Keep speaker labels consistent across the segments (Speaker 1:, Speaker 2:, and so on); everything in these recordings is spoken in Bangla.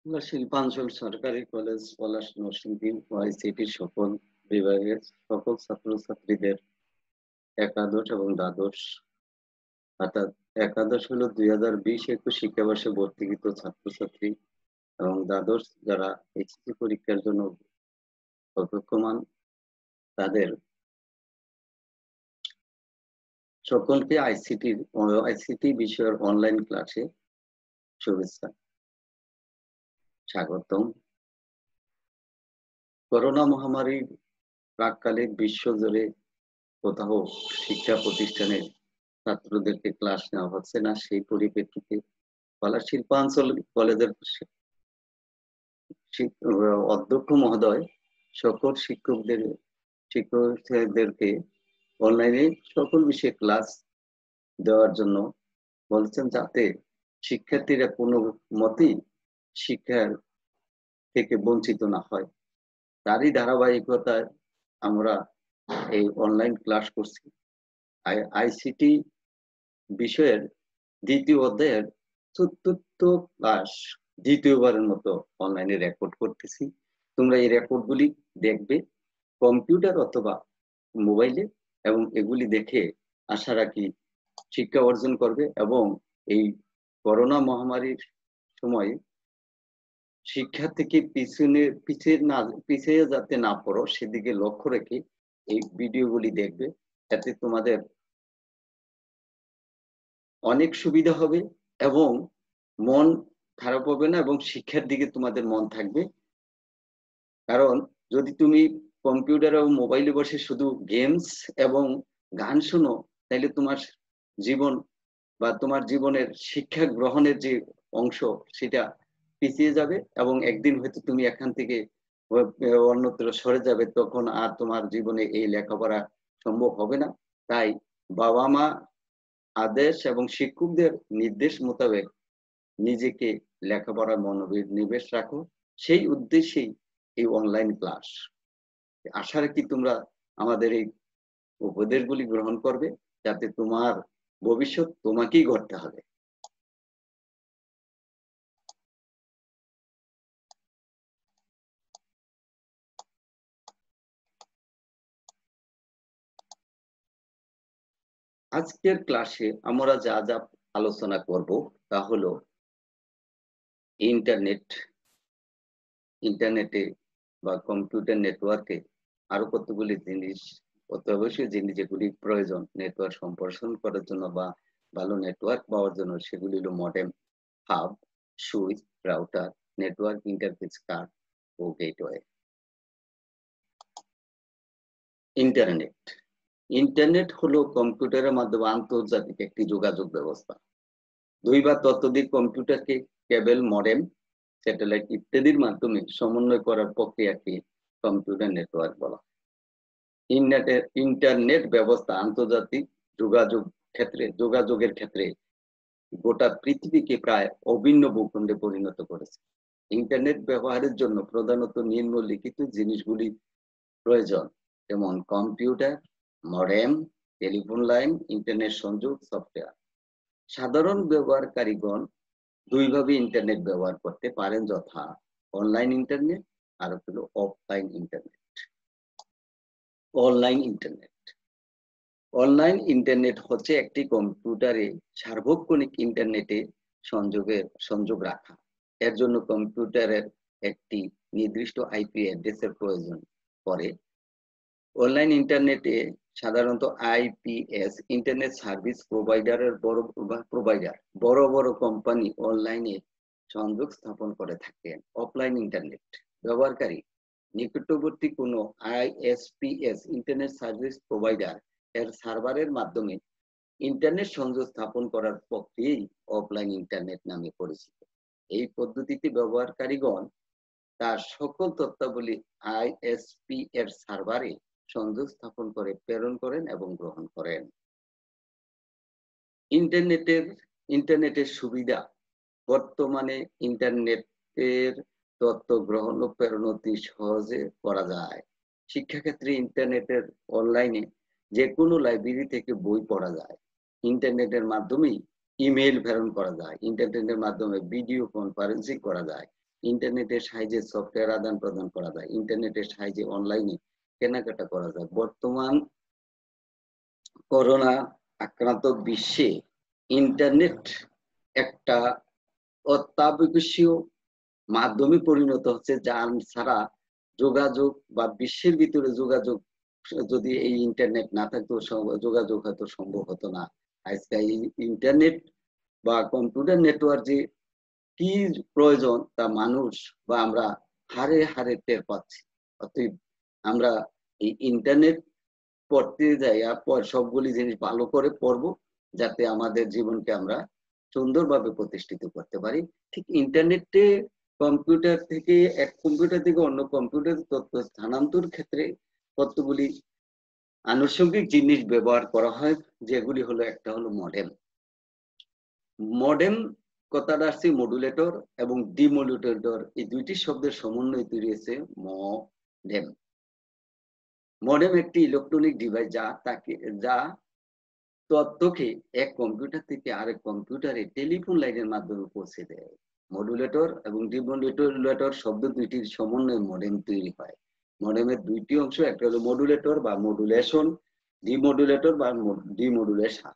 Speaker 1: শিল্পাঞ্চল সরকারি কলেজ পলাশ নরসিংদী ওআইসিটির সকল বিভাগের সকল ছাত্রছাত্রীদের একাদশ এবং দ্বাদশ অর্থাৎ একাদশ হলো 2020-21 শিক্ষাবর্ষে ভর্তিকৃত ছাত্রছাত্রী এবং দ্বাদশ যারা এইচএসসি পরীক্ষার জন্য অপেক্ষমান তাদের সকলকে আইসিটি বিষয়ের অনলাইন ক্লাসে শুভেচ্ছা, স্বাগতম। করোনা মহামারীর প্রাককালে বিশ্বজুড়ে কোথাও শিক্ষা প্রতিষ্ঠানে ছাত্রদেরকে ক্লাস নেওয়া হচ্ছে না, সেই পরিপ্রেক্ষিতে পলাশ শিল্পাঞ্চল কলেজের অধ্যক্ষ মহোদয় সকল শিক্ষকদেরকে অনলাইনে সকল বিষয়ে ক্লাস দেওয়ার জন্য বলছেন, যাতে শিক্ষার্থীরা কোনো মতেই শিক্ষার থেকে বঞ্চিত না হয়। তারই ধারাবাহিকতায় আমরা এই অনলাইন ক্লাস করছি। আইসিটি বিষয়ের দ্বিতীয় অধ্যায়ের চতুর্থ ক্লাস দ্বিতীয়বারের মতো অনলাইনে রেকর্ড করতেছি। তোমরা এই রেকর্ডগুলি দেখবে কম্পিউটার অথবা মোবাইলে, এবং এগুলি দেখে আশা রাখি শিক্ষা অর্জন করবে এবং এই করোনা মহামারীর সময় শিক্ষা থেকে পিছিয়ে যাতে না পড়ো সেদিকে লক্ষ্য রেখে এই ভিডিওগুলি দেখবে। এতে তোমাদের অনেক সুবিধা হবে এবং মন খারাপ হবে না এবং শিক্ষার দিকে তোমাদের মন থাকবে। কারণ যদি তুমি কম্পিউটার এবং মোবাইলে বসে শুধু গেমস এবং গান শোনো, তাহলে তোমার জীবন বা তোমার জীবনের শিক্ষা গ্রহণের যে অংশ সেটা পিছিয়ে যাবে এবং একদিন হয়তো তুমি এখান থেকে অন্যত্র সরে যাবে, তখন আর তোমার জীবনে এই লেখাপড়া সম্ভব হবে না। তাই বাবা মা আদেশ এবং শিক্ষকদের নির্দেশ মোতাবেক নিজেকে লেখাপড়ার মনোনিবেশ রাখো, সেই উদ্দেশ্যেই এই অনলাইন ক্লাস। আশা রাখি তোমরা আমাদের এই উপদেশগুলি গ্রহণ করবে, যাতে তোমার ভবিষ্যৎ তোমাকেই গড়তে হবে। আজকের ক্লাসে আমরা যা যা আলোচনা করব তা হলো ইন্টারনেটে বা কম্পিউটার নেটওয়ার্কে আরো কতগুলি জিনিস, অত্যাবশ্যক জিনিস যেগুলি প্রয়োজন নেটওয়ার্ক সম্প্রসারণ করার জন্য বা ভালো নেটওয়ার্ক পাওয়ার জন্য, সেগুলি হলো modem, hub, switch, router, network interface card ও গেটওয়ে। ইন্টারনেট হলো কম্পিউটারের মাধ্যমে আন্তর্জাতিক একটি যোগাযোগ ব্যবস্থা। দুই বা ততোধিক কম্পিউটারকে কেবল, মডেম, স্যাটেলাইট ইত্যাদির মাধ্যমে সমন্বয় করার প্রক্রিয়াকে কম্পিউটার নেটওয়ার্ক বলা হয়। ইন্টারনেট ব্যবস্থা আন্তর্জাতিক যোগাযোগের ক্ষেত্রে গোটা পৃথিবীকে প্রায় অভিন্ন ভূখণ্ডে পরিণত করেছে। ইন্টারনেট ব্যবহারের জন্য প্রধানত নিম্নলিখিত জিনিসগুলি প্রয়োজন, যেমন computer, modem, telephone line, internet সংযোগ, সফটওয়্যার। সাধারণ ব্যবহারকারীগণ দুইভাবে ইন্টারনেট ব্যবহার করতে পারেন, যথা অনলাইন ইন্টারনেট আর হলো অফলাইন ইন্টারনেট। অনলাইন ইন্টারনেট হচ্ছে একটি কম্পিউটারে সার্বক্ষণিক ইন্টারনেটে সংযোগ রাখা। এর জন্য কম্পিউটারের একটি নির্দিষ্ট আইপি অ্যাড্রেসের প্রয়োজন পড়ে। অনলাইন ইন্টারনেটে সাধারণত আইপিএস ইন্টারনেট সার্ভিস প্রোভাইডারের বড় বড় কোম্পানি অনলাইনে সংযোগ স্থাপন করে থাকেন। অফলাইন ইন্টারনেট ব্যবহারকারী নিকটবর্তী কোনো আইএসপিএস ইন্টারনেট সার্ভিস প্রোভাইডার এর সার্ভারের মাধ্যমে ইন্টারনেট সংযোগ স্থাপন করার প্রক্রিয়াই অফলাইন ইন্টারনেট নামে পরিচিত। এই পদ্ধতিতে ব্যবহারকারীগণ তার সকল তথ্যাবলী আইএসপি এর সার্ভারে সংযোগ স্থাপন করে প্রেরণ করেন এবং গ্রহণ করেন। ইন্টারনেটের সুবিধা: বর্তমানে ইন্টারনেটের তথ্য গ্রহণ ও প্রেরণ অতি সহজে করা যায়। শিক্ষাক্ষেত্রে ইন্টারনেটের অনলাইনে যে কোনো লাইব্রেরি থেকে বই পড়া যায়। ইন্টারনেটের মাধ্যমেই ইমেইল প্রেরণ করা যায়। ইন্টারনেটের মাধ্যমে ভিডিও কনফারেন্সিং করা যায়। ইন্টারনেটের সাহায্যে সফটওয়্যার আদান প্রদান করা যায়, ইন্টারনেটের সাহায্যে অনলাইনে কেনাকাটা করা যায়। বর্তমান করোনা আক্রান্ত বিশ্বে ইন্টারনেট একটা অত্যাবশ্যকীয় মাধ্যমে পরিণত হচ্ছে, যার ছাড়া যোগাযোগ বা বিশ্বের ভিতরে যোগাযোগ, যদি এই ইন্টারনেট না থাকতো যোগাযোগ হয়তো সম্ভব হতো না। আজকে এই ইন্টারনেট বা কম্পিউটার নেটওয়ার্ক যে কি প্রয়োজন তা মানুষ বা আমরা হারে হারে টের পাচ্ছি। অতএব আমরা এই ইন্টারনেট পড়তে যাই আর সবগুলি জিনিস ভালো করে পড়বো, যাতে আমাদের জীবনকে আমরা সুন্দরভাবে প্রতিষ্ঠিত করতে পারি। ঠিক ইন্টারনেটে কম্পিউটার থেকে এক কম্পিউটার থেকে অন্য কম্পিউটার তথ্য স্থানান্তর ক্ষেত্রে কতগুলি আনুষঙ্গিক জিনিস ব্যবহার করা হয়, যেগুলি হলো, একটা হলো মডেম। মডেম কথাটা আসছে মডুলেটর এবং ডিমডুলেটর, এই দুইটি শব্দের সমন্বয়ে তৈরি হয়েছে মডেম। মডেম একটি ইলেকট্রনিক ডিভাইস যা তথ্যকে এক কম্পিউটার থেকে আরেক কম্পিউটারে টেলিফোন লাইনের মাধ্যমে পৌঁছে দেয়। মডুলেটর এবং ডিমডুলেটর শব্দ দুইটির সমন্বয়ে মডেম তৈরি হয়। মডেমের দুইটি অংশ, একটা হলো মডুলেটর বা মডুলেশন, ডিমডুলেটর বা ডিমডুলেশন।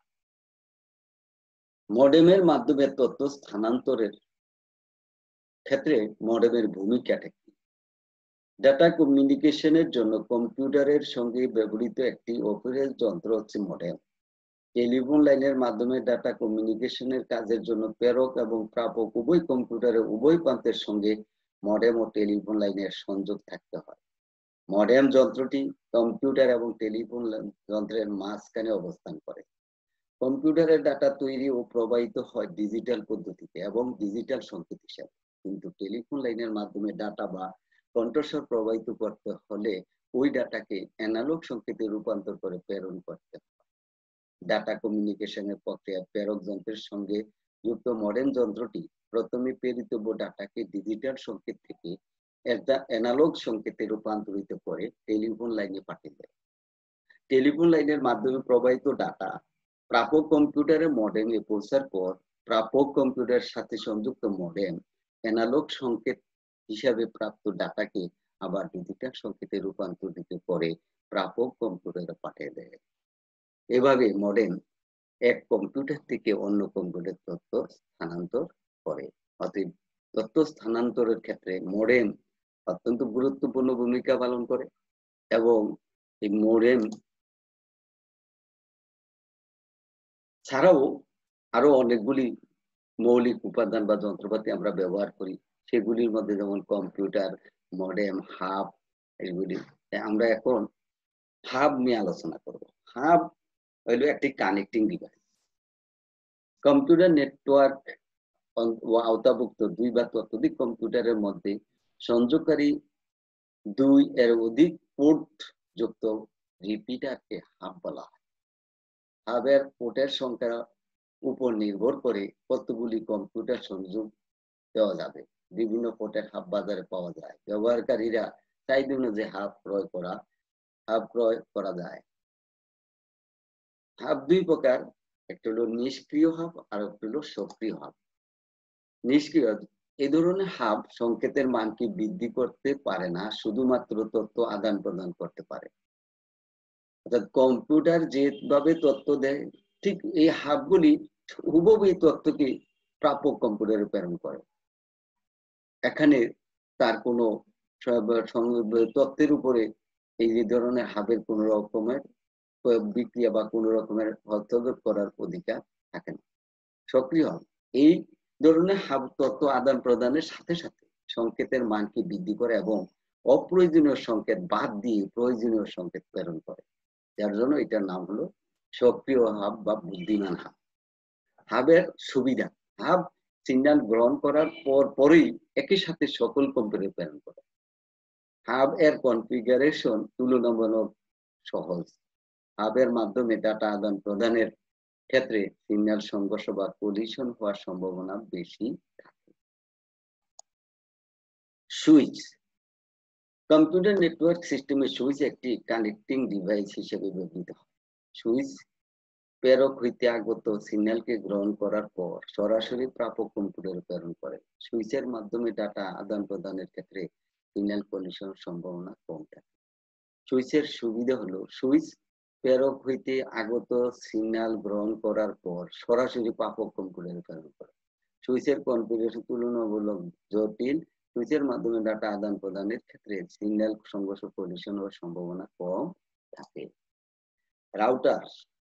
Speaker 1: মডেমের মাধ্যমে তথ্য স্থানান্তরের ক্ষেত্রে মডেমের ভূমিকাটা কি? ডাটা কমিউনিকেশনের জন্য কম্পিউটারের সঙ্গে ব্যবহৃত একটি অপারেটর যন্ত্র হচ্ছে মডেম। টেলিফোন লাইনের মাধ্যমে ডাটা কমিউনিকেশনের কাজের জন্য প্রেরক এবং প্রাপক উভয় কম্পিউটারের উভয় প্রান্তের সঙ্গে মডেম ও টেলিফোন লাইনের সংযোগ থাকতে হয়। মডেম যন্ত্রটি কম্পিউটার এবং টেলিফোন যন্ত্রের মাঝখানে অবস্থান করে। কম্পিউটারের ডাটা তৈরি ও প্রবাহিত হয় ডিজিটাল পদ্ধতিতে এবং ডিজিটাল সংকেত হিসাবে, কিন্তু টেলিফোন লাইনের মাধ্যমে ডাটা বা কণ্ঠস্বর প্রবাহিত করতে হলে ওই ডাটাকে অ্যানালগ সংকেতে রূপান্তর করে প্রেরণ করতে হয়। ডাটা কমিউনিকেশনের প্রক্রিয়া প্রেরক যন্ত্রের সঙ্গে যুক্ত মডেম যন্ত্রটি প্রথমে প্রেরিতব্য ডাটাকে ডিজিটাল সংকেত থেকে অ্যানালগ সংকেতে রূপান্তরিত করে টেলিফোন লাইনে পাঠিয়ে দেয়। টেলিফোন লাইনের মাধ্যমে প্রবাহিত ডাটা প্রাপক কম্পিউটারের মডেমে পৌঁছার পর প্রাপক কম্পিউটারের সাথে সংযুক্ত মডেম অ্যানালগ সংকেত হিসাবে প্রাপ্ত ডাটাকে আবার ডিজিটাল সংকেতে রূপান্তরিত করে প্রাপক কম্পিউটারে পাঠিয়ে দেয়। এভাবে মডেম এক কম্পিউটার থেকে অন্য কম্পিউটার তথ্য স্থানান্তর করে। অতএব তথ্য স্থানান্তরের ক্ষেত্রে মডেম অত্যন্ত গুরুত্বপূর্ণ ভূমিকা পালন করে এবং এই মডেম ছাড়াও আরো অনেকগুলি মৌলিক উপাদান বা যন্ত্রপাতি আমরা ব্যবহার করি, সেগুলির মধ্যে যেমন কম্পিউটার, মডেম, হাব, এগুলি। আমরা এখন হাব নিয়ে আলোচনা করব। হাব হইল একটি কানেক্টিং ডিভাইস। কম্পিউটার নেটওয়ার্ক আওতাভুক্ত দুই বা ততোধিক কম্পিউটারের মধ্যে সংযোগকারী দুই এর অধিক পোর্ট যুক্ত রিপিটারকে হাব বলা হয়। হাবের পোর্টের সংখ্যা উপর নির্ভর করে কতগুলি কম্পিউটার সংযোগ দেওয়া যাবে। বিভিন্ন পোর্টের হাব বাজারে পাওয়া যায়। ব্যবহারকারীরা চাহিদা অনুযায়ী হাব ক্রয় করা যায়। হাব দুই প্রকার, একটা হলো নিষ্ক্রিয় হাব আর একটা হলো সক্রিয় হাব। নিষ্ক্রিয় এই ধরনের হাব সংকেতের মানকে বৃদ্ধি করতে পারে না, শুধুমাত্র তথ্য আদান প্রদান করতে পারে। অর্থাৎ কম্পিউটার যেভাবে তথ্য দেয়, ঠিক এই হাবগুলি হুবহু এই তথ্যকে প্রাপক কম্পিউটারে প্রেরণ করে। এখানে তার কোনো তথ্যের উপরে এই যে ধরনের হাবের কোন রকমের বিক্রিয়া বা কোন রকমের হস্তক্ষেপ করার অধিকার থাকে না। সক্রিয় হাব এই ধরনের হাব তথ্য আদান প্রদানের সাথে সাথে সংকেতের মানকে বৃদ্ধি করে এবং অপ্রয়োজনীয় সংকেত বাদ দিয়ে প্রয়োজনীয় সংকেত প্রেরণ করে, যার জন্য এটার নাম হলো সক্রিয় হাব বা বুদ্ধিমান হাব। হাবের সুবিধা, হাব সিগন্যাল গ্রহণ করার পরেই একই সাথে সকল কম্পিউটারে প্রেরণ করে। হাব এর কনফিগারেশন তুলনামূলক সহজ। হাবের মাধ্যমে ডাটা আদান প্রদানের ক্ষেত্রে সিগন্যাল সংঘর্ষ বা কলিশন হওয়ার সম্ভাবনা বেশি থাকে। সুইচ, কম্পিউটার নেটওয়ার্ক সিস্টেমে সুইচ একটি কানেক্টিং ডিভাইস হিসেবে ব্যবহৃত হয়। সুইচ প্রেরক হইতে আগত সিগন্যালকে গ্রহণ করার পর সরাসরি প্রাপক কম্পিউটারে প্রেরণ করে। সুইচের মাধ্যমে ডাটা আদান প্রদানের ক্ষেত্রে সিগন্যাল কলিশনের সম্ভাবনা কম থাকে। সুইচের সুবিধা হলো সুইচ প্রেরক হইতে আগত সিগন্যাল গ্রহণ করার পর সরাসরি প্রাপক কম্পিউটারে প্রেরণ করে। সুইচের কনফিগারেশন তুলনামূলক জটিল। সুইচের মাধ্যমে ডাটা আদান প্রদানের ক্ষেত্রে সিগন্যাল সংঘর্ষ কলিশন হওয়ার সম্ভাবনা কম থাকে। রাউটার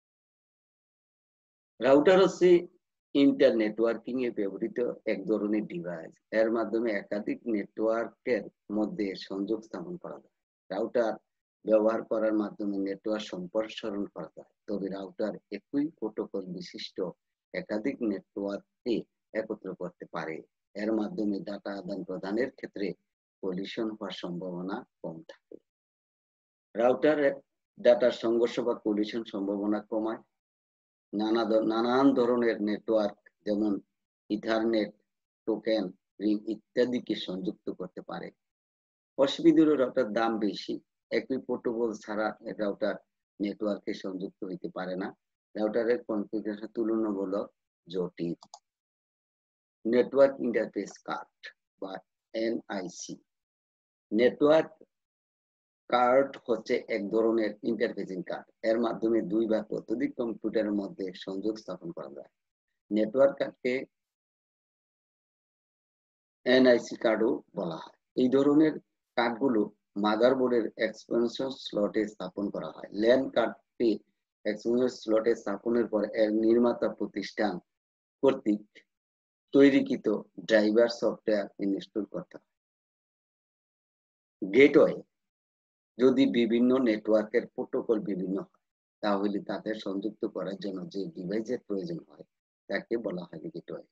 Speaker 1: রাউটার হচ্ছে ইন্টার নেটওয়ার্কিং এ ব্যবহৃত এক ধরনের ডিভাইস। এর মাধ্যমে একাধিক নেটওয়ার্কের মধ্যে সংযোগ স্থাপন করা যায়। রাউটার ব্যবহার করার মাধ্যমে নেটওয়ার্ক সম্প্রসারণ করা যায়। তবে রাউটার একই প্রোটোকল বিশিষ্ট একাধিক নেটওয়ার্ককে একত্র করতে পারে। এর মাধ্যমে ডাটা আদান প্রদানের ক্ষেত্রে কলিশন হওয়ার সম্ভাবনা কম থাকে। রাউটার ডাটার সংঘর্ষ বা কলিশন সম্ভাবনা কমায়। নানান ধরনের নেটওয়ার্ক যেমন ইথারনেট, টোকেন, রিং ইত্যাদিকে সংযুক্ত করতে পারে। অসুবিধা হলো রাউটার দাম বেশি। একই প্রোটোকল ছাড়া রাউটার নেটওয়ার্কে সংযুক্ত হইতে পারে না। রাউটারের কনফিগারেশন তুলনামূলক জটিল। নেটওয়ার্ক ইন্টারফেস কার্ড বা এনআইসি। নেটওয়ার্ক কার্ড হচ্ছে এক ধরনের ইন্টারফেসিং কার্ড। এর মাধ্যমে দুই বা ততোধিক কম্পিউটারের মধ্যে সংযোগ স্থাপন করা যায়। নেটওয়ার্ক কার্ডকে এনআইসি কার্ডও বলা হয়। এই ধরনের কার্ডগুলো মাদারবোর্ডের এক্সপেনশন স্লটে স্থাপন করা হয়। ল্যান কার্ডটি এক্সপেনশন স্লটে স্থাপনের পর এর নির্মাতা প্রতিষ্ঠান কর্তৃক তৈরিকৃত ড্রাইভার সফটওয়্যার ইনস্টল করতে হয়। গেটওয়ে যদি বিভিন্ন নেটওয়ার্কের প্রোটোকল বিভিন্ন হয় তাহলে তাদের সংযুক্ত করার জন্য যে ডিভাইসের প্রয়োজন হয় তাকে বলা হয় গেটওয়ে।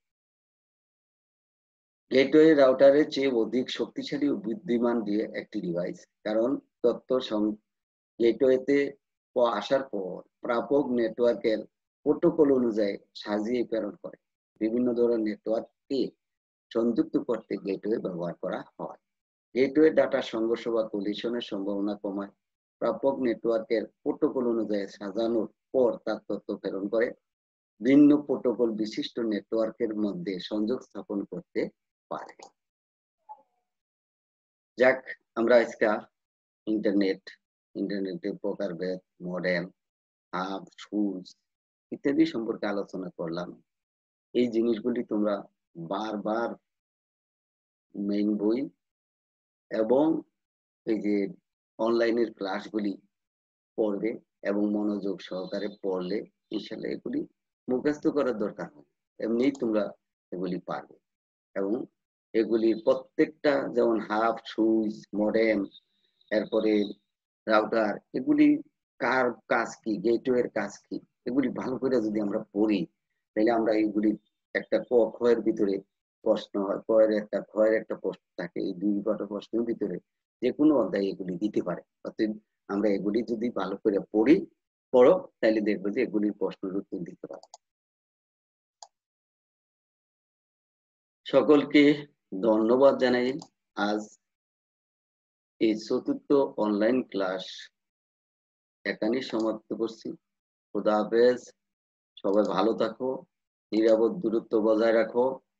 Speaker 1: গেটওয়ে রাউটারের চেয়ে অধিক শক্তিশালী ও বুদ্ধিমান দিয়ে একটি ডিভাইস। কারণ তথ্য গেটওয়েতে আসার পর প্রাপক নেটওয়ার্কের প্রোটোকল অনুযায়ী সাজিয়ে প্রেরণ করে। বিভিন্ন ধরনের নেটওয়ার্ককে সংযুক্ত করতে গেটওয়ে ব্যবহার করা হয়। গেটওয়ে ডাটা সংঘর্ষ বা কলিশনের সম্ভাবনা কমায়। প্রাপক নেটওয়ার্কের প্রোটোকল অনুযায়ী সাজানোর পর তার তথ্য প্রেরণ করে। ভিন্ন প্রোটোকল বিশিষ্ট নেটওয়ার্কের মধ্যে সংযোগ স্থাপন করতে পারে। যাক, আমরা আজকে ইন্টারনেটের প্রকারভেদ, মডেম, হাব, সুইচ ইত্যাদি সম্পর্কে আলোচনা করলাম। এই জিনিসগুলি তোমরা বারবার মেইন বই এবং এই যে অনলাইনের ক্লাসগুলি পড়বে এবং মনোযোগ সহকারে পড়লে ইনশাল্লাহ এগুলি মুখস্থ করার দরকার হয়। এমনিই তোমরা এগুলি পারবে। এবং এগুলির প্রত্যেকটা যেমন হাব, সুইচ, মডেম, এরপরে রাউটার, এগুলি কার কাজ কি, গেটওয়ের কাজ কি, এগুলি ভালো করে যদি আমরা পড়ি তাহলে আমরা এইগুলি একটা ক খয়ের ভিতরে প্রশ্ন হয়, কয়ের একটা খয়ের একটা প্রশ্ন থাকে, এই দুই কটা প্রশ্নের ভিতরে যে কোনো অধ্যায় এগুলি দিতে পারে। অতএব আমরা এগুলি যদি ভালো করে পড়ো তাহলে দেখবো যে এগুলির প্রশ্নের উত্তর দিতে পারবে। সকলকে ধন্যবাদ জানাই। আজ এই চতুর্থ অনলাইন ক্লাস এখানেই সমাপ্ত করছি। খোদা হাফেজ। সবাই ভালো থাকো, নিরাপদ দূরত্ব বজায় রাখো।